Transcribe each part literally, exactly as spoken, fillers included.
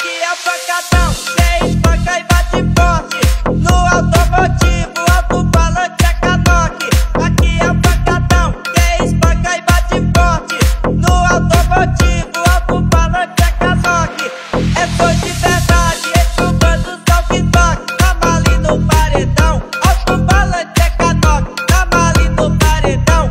Aqui é pancadão, quem espanca e bate forte. No automotivo, alto-falante é canoque. Aqui é pancadão, quem espanca e bate forte. No automotivo, alto-falante é canoque. É foi de verdade, esse bando são que toque. Tamo ali no paredão, alto-falante é canoque. Tamo ali no paredão,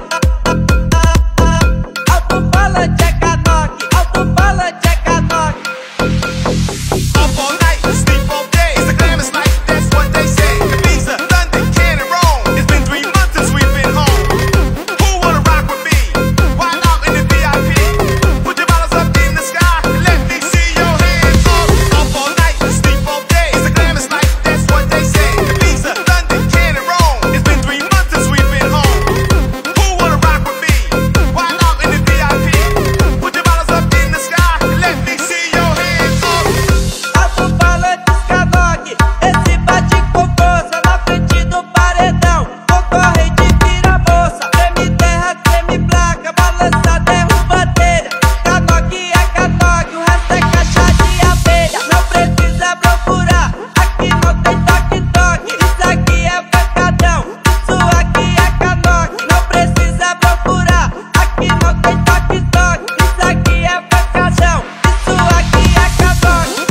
alto-falante é canoque. Alto-falante é canoque. Up all night, sleep all day. Instagram is like, that's what they say. Ibiza, London, Canada, Rome. It's been three months since we've been home. Who wanna rock with me? Wild out in the V I P. Put your bottles up in the sky and let me see your hands up. Up all night, sleep all day. Instagram is like, that's what they say. Ibiza, London, Canada, Rome. It's been three months since we've been home. Who wanna rock with me? Wild out in the V I P. Put your bottles up in the sky and let me see your hands up. Alto-falante canoque, esse bate com força na frente do paredão. Concorrente vira moça, treme terra, treme placa, balança, derruba telha. Canoque é canoque, o resto é caixa de abelha. Não precisa procurar, aqui não tem toque-toque. Isso aqui é pancadão, isso aqui é canoque. Não precisa procurar, aqui não tem toque-toque. Isso aqui é pancadão, isso aqui é canoque.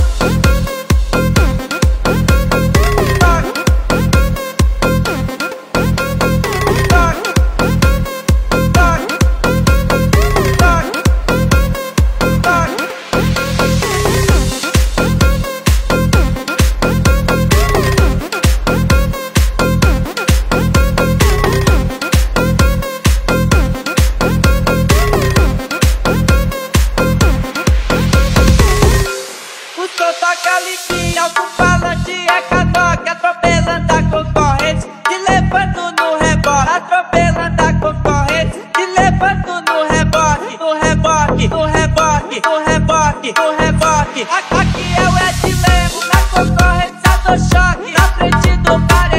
O som toca liquinho, alto-falante é canoque. Atropelando a concorrência, te levando no rebote. Atropelando a concorrência, te levando no rebote. No rebote, no rebote, no rebote, no rebote. A- Aqui é o Ed Lemo, na concorrência do choque. Na frente do bar